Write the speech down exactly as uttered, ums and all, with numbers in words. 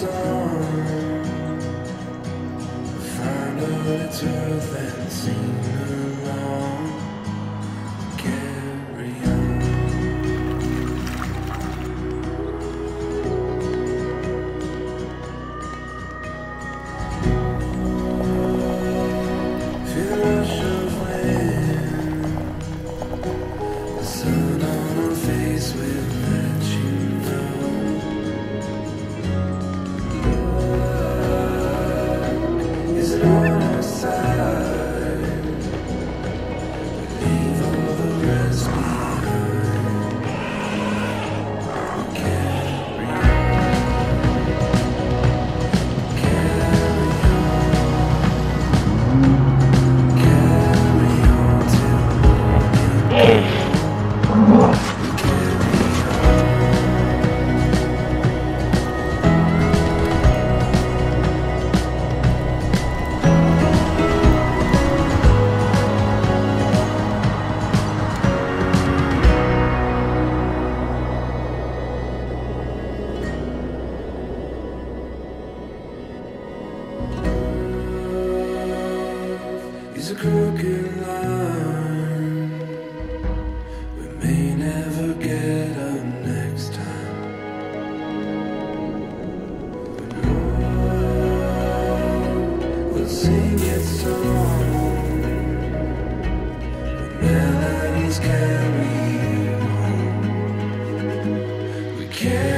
song, find out the truth and sing along. Carry on. Feel the rush of wind, the sun on our face will let you know. Love is on our side. Leave all the rest behind. Carry on. Carry on. Carry on till morning. It's a crooked line. We may never get up next time. But hope will sing its song. The melodies carry you home. We carry